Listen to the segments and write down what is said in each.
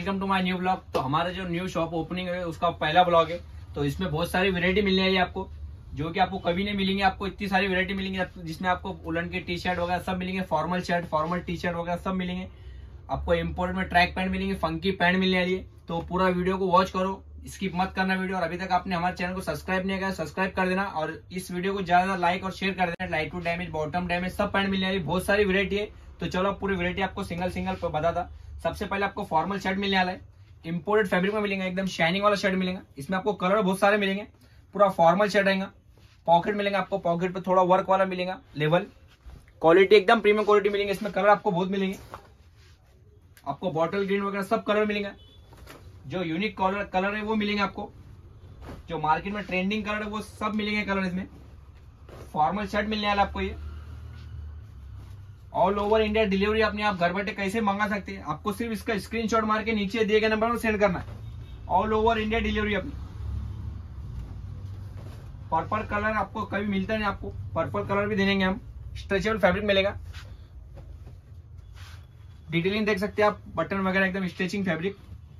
Welcome to my new blog. तो हमारा जो न्यू शॉप ओपनिंग है उसका पहला ब्लॉग है। तो इसमें बहुत सारी वैरायटी मिलने वाली है आपको, जो कि आपको कभी नहीं मिलेंगे। आपको इतनी सारी वैरायटी मिलेंगी जिसमें आपको उलन के टी शर्ट वगैरह सब मिलेंगे, formal shirt, formal T shirt वगैरह सब मिलेंगे। आपको इम्पोर्ट में ट्रैक पैंट मिलेंगे, फंकी पैंट मिलने वाली है। तो पूरा वीडियो को वॉच करो, स्किप मत करना वीडियो। और अभी तक आपने हमारे चैनल को सब्सक्राइब नहीं किया, सब्सक्राइब कर देना और इस वीडियो को ज्यादा लाइक और शेयर कर देना। Light to damage, bottom damage सब पैंट मिलने वाली, बहुत सारी वैरायटी है। तो चलो पूरी वैरायटी आपको सिंगल सिंगल बताता। सबसे पहले आपको फॉर्मल शर्ट मिलने वाला है, इंपोर्टेड फैब्रिक में मिलेगा, एकदम शाइनिंग वाला शर्ट मिलेगा। इसमें आपको कलर बहुत सारे मिलेंगे। पूरा फॉर्मल शर्ट आएगा, पॉकेट मिलेगा आपको, पॉकेट पे थोड़ा वर्क वाला मिलेगा लेवल। क्वालिटी एकदम प्रीमियम क्वालिटी मिलेंगे। इसमें कलर आपको बहुत मिलेंगे, आपको बॉटल ग्रीन वगैरह सब कलर मिलेगा। जो यूनिक कलर है वो मिलेंगे आपको, जो मार्केट में ट्रेंडिंग कलर है वो सब मिलेंगे कलर। इसमें फॉर्मल शर्ट मिलने वाला आपको। ये ऑल ओवर इंडिया डिलीवरी अपने आप घर बैठे कैसे मंगा सकते हैं। आपको सिर्फ इसका स्क्रीनशॉट मार के नीचे दिए गए नंबर पर सेंड करना है। ऑल ओवर इंडिया डिलीवरी अपनी। पर्पल कलर आपको कभी मिलता नहीं, आपको पर्पल कलर भी दे देंगे हम। स्ट्रेचेबल फैब्रिक मिलेगा, डिटेलिंग देख सकते हैं आप, बटन वगैरह एकदम स्ट्रेचिंग फैब्रिक।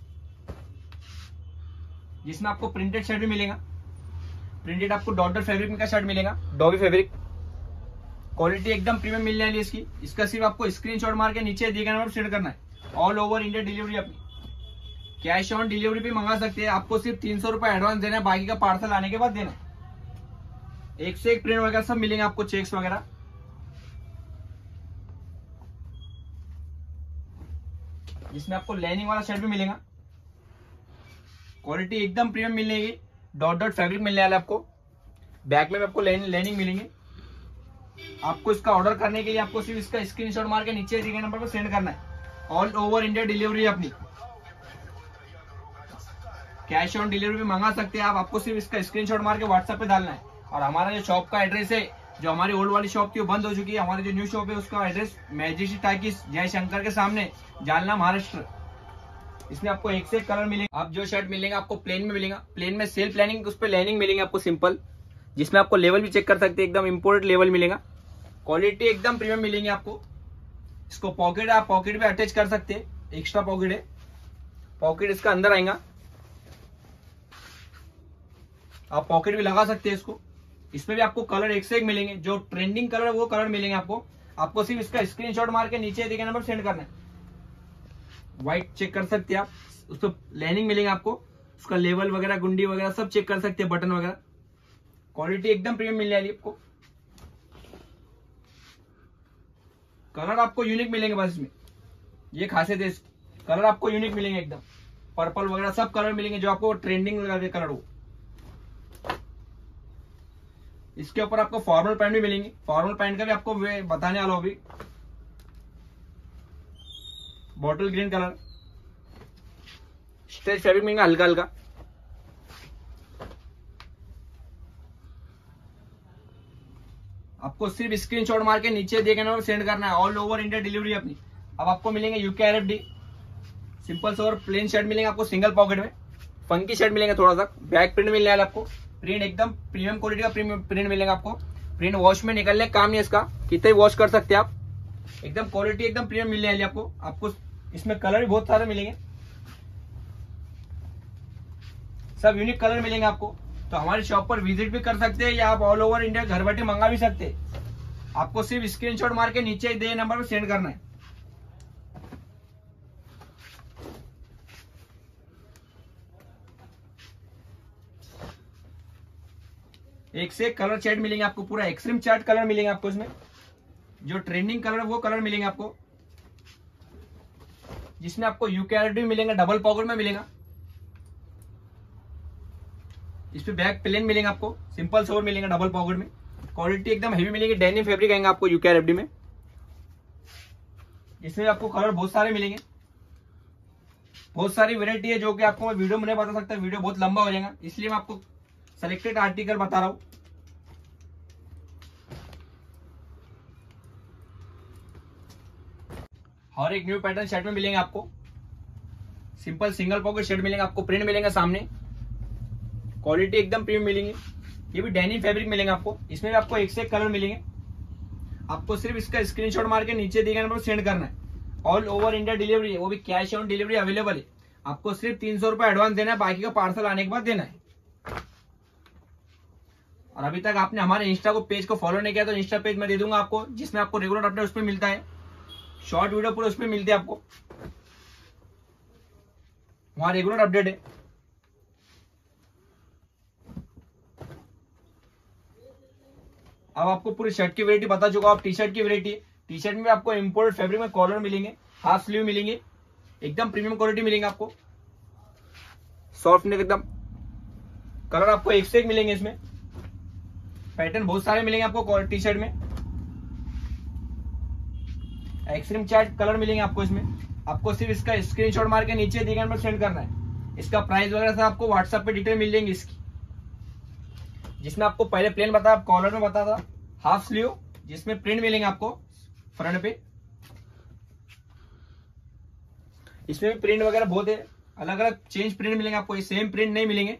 जिसमें आपको प्रिंटेड शर्ट भी मिलेगा, प्रिंटेड आपको डॉटर फैब्रिक का शर्ट मिलेगा, डॉबी फैब्रिक। क्वालिटी एकदम प्रीमियम मिलने वाली है इसकी। इसका सिर्फ आपको स्क्रीनशॉट मार के नीचे दिए गए नंबर पर सेंड करना है। ऑल ओवर इंडिया डिलीवरी अपनी। कैश ऑन डिलीवरी भी मंगा सकते हैं। आपको सिर्फ 300 रुपए एडवांस देना है, बाकी का पार्सल आने के बाद देना है। एक से एक प्रिंट वगैरह सब मिलेंगे आपको, चेक्स वगैरह। जिसमें आपको लाइनिंग वाला शर्ट भी मिलेगा। क्वालिटी एकदम प्रीमियम मिलेगी, डॉट डॉट फैब्रिक मिलने वाला है आपको। बैक में भी आपको लाइनिंग मिलेंगे। आपको इसका ऑर्डर करने के लिए आपको सिर्फ इसका स्क्रीनशॉट मार के नीचे दिए गए नंबर पर सेंड करना है। ऑल ओवर इंडिया डिलीवरी अपनी। कैश ऑन डिलीवरी भी मंगा सकते हैं आप। आपको सिर्फ इसका स्क्रीनशॉट मार के व्हाट्सएप पे डालना है। और हमारा जो शॉप का एड्रेस है, जो हमारी ओल्ड वाली शॉप थी वो बंद हो चुकी है। हमारी जो न्यू शॉप है उसका एड्रेस मैजेस्टिक टाकिस जय शंकर के सामने, जालना, महाराष्ट्र। इसमें आपको एक से एक कलर मिलेंगे। आप जो शर्ट मिलेगा आपको प्लेन में मिलेगा, प्लेन में सेल्फ लाइनिंग, उस पर लाइनिंग मिलेंगे आपको सिंपल। जिसमें आपको लेवल भी चेक कर सकते हैं, एकदम इंपोर्टेड लेवल मिलेगा। क्वालिटी एकदम प्रीमियम मिलेंगे आपको। इसको पॉकेट, आप पॉकेट भी अटैच कर सकते हैं, एक्स्ट्रा पॉकेट है। पॉकेट इसका अंदर आएगा, आप पॉकेट भी लगा सकते हैं इसको। इसमें भी आपको कलर एक से एक मिलेंगे। जो ट्रेंडिंग कलर है वो कलर मिलेंगे आपको। आपको सिर्फ इसका स्क्रीनशॉट मार के नीचे दिए गए नंबर सेंड करना है। व्हाइट चेक कर सकते हैं आप, उस पर लाइनिंग मिलेंगे आपको। उसका लेवल वगैरह, गुंडी वगैरह सब चेक कर सकते हैं, बटन वगैरह। क्वालिटी एकदम प्रीमियम मिलने वाली आपको। कलर आपको यूनिक मिलेंगे, बस इसमें ये खासियत है इसकी। कलर आपको यूनिक मिलेंगे एकदम, पर्पल वगैरह सब कलर मिलेंगे जो आपको ट्रेंडिंग लगे कलर हो। इसके ऊपर आपको फॉर्मल पैंट भी मिलेंगे। फॉर्मल पैंट का भी आपको बताने वाला हूं अभी। Bottle green colour, stretch fabric मिलेगा हल्का हल्का। आपको सिर्फ स्क्रीनशॉट मार के नीचे दिए गए नंबर सेंड करना है। ऑल ओवर इंडिया डिलीवरी अपनी। अब आपको मिलेंगे यूके RFD सिंपल से और प्लेन शर्ट मिलेंगे आपको सिंगल पॉकेट में। फंकी शर्ट मिलेंगे, थोड़ा सा बैक प्रिंट मिलने वाला आपको। प्रिंट एकदम प्रीमियम क्वालिटी का प्रिंट मिलेगा आपको। प्रिंट वॉश में निकलने काम नहीं है इसका, कितने वॉश कर सकते हैं आप। एकदम क्वालिटी एकदम प्रीमियम मिलने वाली आपको। आपको इसमें कलर भी बहुत सारे मिलेंगे, सब यूनिक कलर मिलेंगे आपको। तो हमारी शॉप पर विजिट भी कर सकते हैं या आप ऑल ओवर इंडिया घर बैठे मंगा भी सकते हैं। आपको सिर्फ स्क्रीनशॉट मार के नीचे दे नंबर पर सेंड करना है। एक से एक कलर चार्ट मिलेंगे आपको, पूरा एक्सट्रीम चार्ट कलर मिलेंगे आपको। इसमें जो ट्रेंडिंग कलर है वो कलर मिलेंगे आपको। जिसमें आपको यूके RFD मिलेगा, डबल पॉकेट में मिलेगा। इस पे बैक प्लेन मिलेगा आपको, सिंपल सोवर मिलेगा डबल पॉकेट में। क्वालिटी एकदम हेवी मिलेगी, डेनिम फैब्रिक आएगा आपको यूके RFD में। इसमें आपको कलर बहुत सारे मिलेंगे, बहुत सारी वैरायटी है जो कि आपको मैं वीडियो में नहीं बता सकता, वीडियो बहुत लंबा हो जाएगा, इसलिए मैं आपको सेलेक्टेड आर्टिकल बता रहा हूं। हर एक न्यू पैटर्न शर्ट में मिलेंगे आपको। सिंपल सिंगल पॉकेट शर्ट मिलेंगे आपको, प्रिंट मिलेगा सामने। क्वालिटी एकदम प्रीमियम मिलेंगे। ये भी डेनिम फैब्रिक मिलेंगे आपको। इसमें भी आपको एक से एक कलर मिलेंगे। आपको सिर्फ इसका स्क्रीनशॉट मार के नीचे दिए गए नंबर सेंड करना है। ऑल ओवर इंडिया डिलीवरी है, वो भी कैश ऑन डिलीवरी अवेलेबल है। आपको सिर्फ 300 रुपये एडवांस देना है, बाकी का पार्सल आने के बाद देना है। और अभी तक आपने हमारे इंस्टा को पेज को फॉलो नहीं किया तो इंस्टा पेज में दे दूंगा आपको, जिसमें आपको रेगुलर अपडेट उस पर मिलता है, शॉर्ट वीडियो पूरे उस पर मिलते हैं आपको, वहां रेगुलर अपडेट है। अब आपको पूरी शर्ट की वैरायटी बता चुका, आप टी शर्ट की वैरायटी, टी शर्ट में आपको इंपोर्टेड फैब्रिक में कॉलर मिलेंगे, हाफ स्लीव मिलेंगे, एकदम प्रीमियम क्वालिटी मिलेंगे आपको, सॉफ्टनेस एकदम, कलर आपको एक से एक मिलेंगे, इसमें पैटर्न बहुत सारे मिलेंगे आपको टी शर्ट में, एक्सट्रीम चार्ट कलर मिलेंगे आपको इसमें। आपको सिर्फ इसका स्क्रीनशॉट मार के नीचे दिए गए नंबर सेंड करना है, इसका प्राइस वगैरह सब आपको व्हाट्सएप पे डिटेल मिल जाएंगी इसकी, जिसमें आपको पहले प्लेन बताया, कॉलर में बता था, हाफ स्लीव जिसमें प्रिंट मिलेंगे आपको फ्रंट पे, इसमें भी प्रिंट वगैरह बहुत है, अलग अलग चेंज प्रिंट मिलेंगे आपको, ये सेम प्रिंट नहीं मिलेंगे,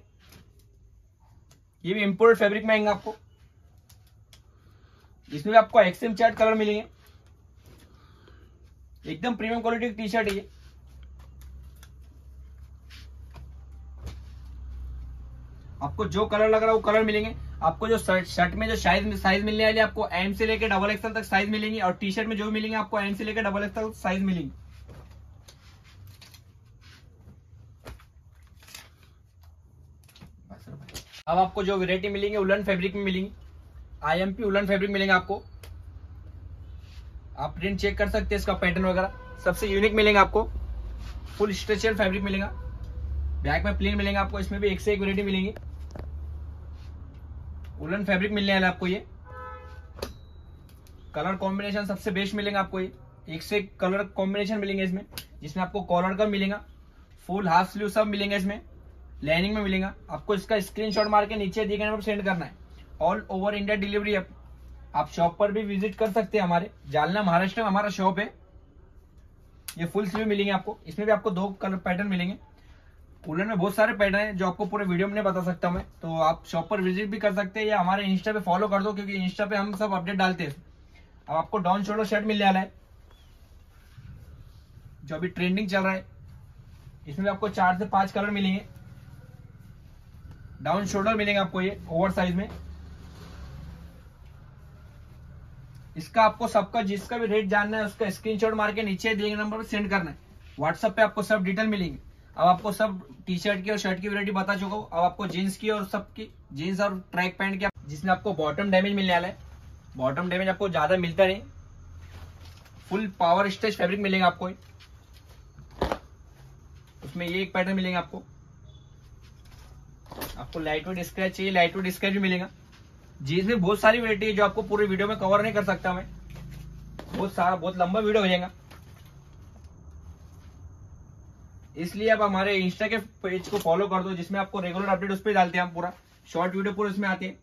ये भी इंपोर्टेड फैब्रिक में आएंगे आपको। इसमें भी आपको एक्सट्रीम चार्ट कलर मिलेंगे, एकदम प्रीमियम क्वालिटी की टी शर्ट है ये। आपको जो कलर लग रहा है वो कलर मिलेंगे आपको। जो शर्ट में जो साइज मिलने वाली आपको एम से लेकर डबल एक्सएल तक साइज मिलेंगी, और टी शर्ट में जो मिलेंगे आपको एम से लेकर डबल एक्सएल साइज मिलेंगी। अब आपको जो वैरायटी मिलेंगे उलन फैब्रिक में मिलेंगी, IMP उलन फैब्रिक मिलेंगे आपको, आप प्रिंट चेक कर सकते हैं, इसका पैटर्न वगैरह सबसे यूनिक मिलेंगे आपको, फुल स्ट्रेचेबल फैब्रिक मिलेगा, बैक में प्लेन मिलेंगे आपको, इसमें भी एक से एक वैरायटी मिलेंगी, उलन फैब्रिक मिलने वाला है आपको। ये कलर कॉम्बिनेशन सबसे बेस्ट मिलेगा आपको, ये एक से एक कलर कॉम्बिनेशन मिलेंगे इसमें, जिसमें आपको कॉलर का मिलेगा, फुल हाफ स्लीव सब मिलेंगे इसमें, लाइनिंग में मिलेगा। आपको इसका स्क्रीनशॉट मार के नीचे दिए गए नंबर पर सेंड करना है, ऑल ओवर इंडिया डिलीवरी है। आप शॉप पर भी विजिट कर सकते हैं, हमारे जालना महाराष्ट्र में हमारा शॉप है। ये फुल स्लीव मिलेंगे आपको, इसमें भी आपको 2 कलर पैटर्न मिलेंगे, उलन में बहुत सारे पैटर्न हैं जो आपको पूरे वीडियो में नहीं बता सकता मैं, तो आप शॉप पर विजिट भी कर सकते हैं या हमारे इंस्टा पे फॉलो कर दो, क्योंकि इंस्टा पे हम सब अपडेट डालते हैं। अब आपको डाउन शोल्डर शर्ट मिलने वाला है जो अभी ट्रेंडिंग चल रहा है, इसमें भी आपको 4 से 5 कलर मिलेंगे, डाउन शोल्डर मिलेंगे आपको ये ओवर साइज में। इसका आपको सबका जिसका भी रेट जानना है उसका स्क्रीनशॉट मार के नीचे दिए गए नंबर पर सेंड करना है, व्हाट्सएप पे आपको सब डिटेल मिलेंगे। अब आपको सब टी शर्ट की और शर्ट की वैरायटी बता चुका हूँ, अब आपको जीन्स की और सबकी जीन्स और ट्रैक पैंट की, जिसमें आपको बॉटम डैमेज मिलने वाला है। बॉटम डैमेज आपको ज्यादा मिलता नहीं, फुल पावर स्ट्रेच फैब्रिक मिलेगा आपको, उसमें ये एक पैटर्न मिलेगा आपको लाइट वेट स्क्रैच चाहिए, लाइट वेट स्क्रैच भी मिलेगा। जीन्स में बहुत सारी वैरायटी है जो आपको पूरे वीडियो में कवर नहीं कर सकता मैं, बहुत लंबा वीडियो हो जाएगा, इसलिए आप हमारे इंस्टा के पेज को फॉलो कर दो, जिसमें आपको रेगुलर अपडेट उस पर डालते हैं हम, पूरा शॉर्ट वीडियो पूरे उसमें आते हैं।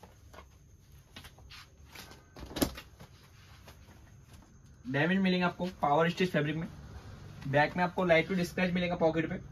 डैमेज मिलेंगे आपको पावर स्टिच फैब्रिक में, बैक में आपको लाइट वेट स्क्रैच मिलेगा पॉकेट पे,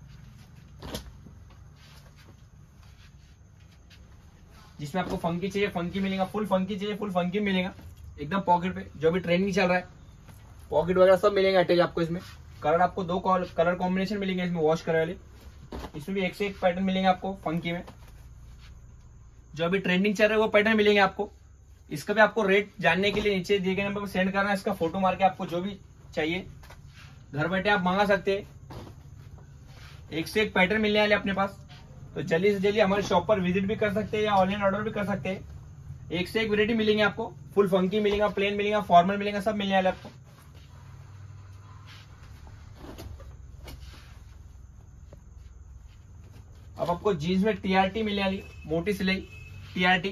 जिसमें आपको फंकी चाहिए फंकी मिलेगा, फुल फंकी चाहिए फुल फंकी मिलेगा एकदम पॉकेट पे, जो भी ट्रेंडिंग चल रहा है, पॉकेट वगैरह सब मिलेंगे अटैच आपको। इसमें कलर आपको 2 कलर कॉम्बिनेशन मिलेंगे इसमें, वॉश करे वाले, इसमें भी एक से एक पैटर्न मिलेंगे आपको फंकी में, जो अभी ट्रेंडिंग चल रहा है वो पैटर्न मिलेंगे आपको। इसका भी आपको रेट जानने के लिए नीचे दिए गए नंबर पर सेंड करना है, इसका फोटो मार के आपको जो भी चाहिए घर बैठे आप मंगा सकते हैं, एक से एक पैटर्न मिलने वाले अपने पास। तो जल्दी से जल्दी हमारे शॉप पर विजिट भी कर सकते हैं या ऑनलाइन ऑर्डर भी कर सकते हैं, एक से एक वैरायटी मिलेंगे आपको, फुल फंकी मिलेगा, प्लेन मिलेगा, फॉर्मल मिलेगा, सब मिलने वाले आपको। अब आपको जीन्स में TRT मिलने वाली, मोटी सिलाई TRT,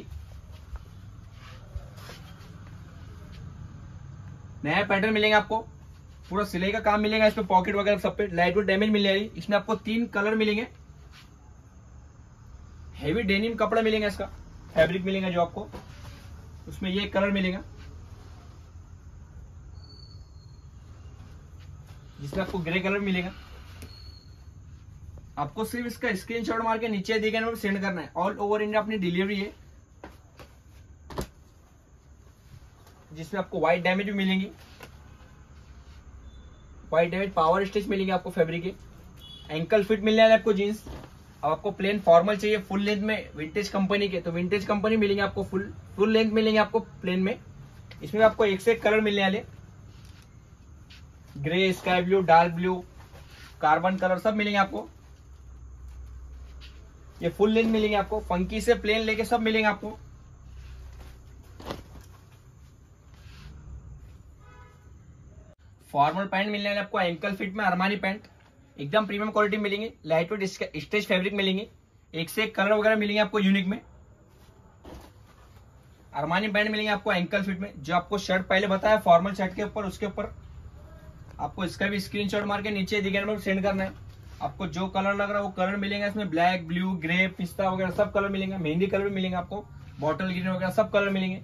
नया पैटर्न मिलेगा आपको, पूरा सिलाई का काम मिलेगा इसमें, पॉकेट वगैरह सब पे लाइट वेट डैमेज मिलने वाली। इसमें आपको 3 कलर मिलेंगे, हेवी डेनिम कपड़ा मिलेगा, इसका फैब्रिक मिलेगा जो आपको, उसमें ये कलर मिलेगा, जिसमें आपको ग्रे कलर मिलेगा। आपको सिर्फ इसका स्क्रीनशॉट मार के नीचे दिए गए नंबर सेंड करना है, ऑल ओवर इंडिया अपनी डिलीवरी है, जिसमें आपको व्हाइट डैमेज भी मिलेंगी, व्हाइट डैमेज पावर स्टिच मिलेंगे आपको फैब्रिक के, एंकल फिट मिलने वाले आपको जीन्स। अब आपको प्लेन फॉर्मल चाहिए फुल लेंथ में विंटेज कंपनी के, तो विंटेज कंपनी मिलेंगे आपको, फुल लेंथ मिलेंगे आपको प्लेन में। इसमें आपको एक से एक कलर मिलने वाले, grey, sky blue, dark blue, carbon colour सब मिलेंगे आपको। ये फुल लेंथ मिलेंगे आपको, फंकी से प्लेन लेके सब मिलेंगे आपको। फॉर्मल पैंट मिलने वाले आपको एंकल फिट में अरमानी पैंट, एकदम प्रीमियम क्वालिटी मिलेंगे। लाइट वेट स्ट्रेच फैब्रिक मिलेंगे, एक से एक कलर वगैरह मिलेंगे आपको यूनिक में। अरमानी पैंट मिलेंगे आपको एंकल फिट में। जो आपको शर्ट पहले बताया फॉर्मल शर्ट के ऊपर, उसके ऊपर आपको इसका भी स्क्रीनशॉट मार के नीचे दिखे नंबर सेंड करना है। आपको जो कलर लग रहा है वो कलर मिलेंगे इसमें, ब्लैक, ब्लू, ग्रे, पिस्ता वगैरह सब कलर मिलेंगे। मेहंदी कलर भी मिलेंगे आपको, बॉटल ग्रीन वगैरह सब कलर मिलेंगे।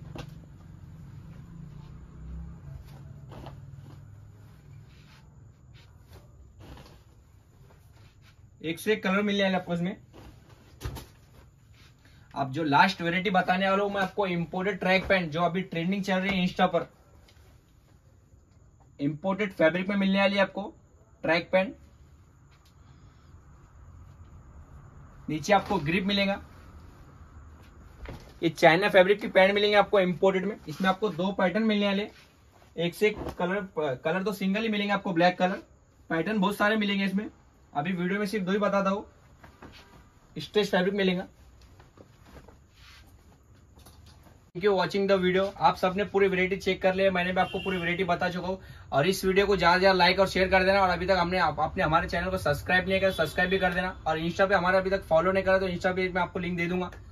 एक से एक कलर मिलने वाले आपको इसमें। अब जो लास्ट वेरायटी बताने वाला हूं मैं आपको, इंपोर्टेड ट्रैक पैंट, जो अभी ट्रेंडिंग चल रही है इंस्टा पर। इंपोर्टेड फैब्रिक में मिलने वाली है आपको ट्रैक पैंट। नीचे आपको ग्रिप मिलेगा। ये चाइना फैब्रिक की पैंट मिलेंगे आपको इंपोर्टेड में। इसमें आपको 2 पैटर्न मिलने वाले, एक से एक कलर तो सिंगल ही मिलेंगे आपको, ब्लैक कलर। पैटर्न बहुत सारे मिलेंगे इसमें, अभी वीडियो में सिर्फ 2 ही बताता हूँ। स्ट्रेच फैब्रिक मिलेगा। Thank you watching the video. आप सबने पूरी वैरायटी चेक कर लिया, मैंने भी आपको पूरी वैरायटी बता चुका हूँ। और इस वीडियो को ज्यादा ज्यादा लाइक और शेयर कर देना। और अभी तक आपने हमारे चैनल को सब्सक्राइब नहीं किया, सब्सक्राइब भी कर देना। और इंस्टा पे हमारा अभी तक फॉलो नहीं करा तो इंस्टा पे मैं आपको लिंक दे दूंगा।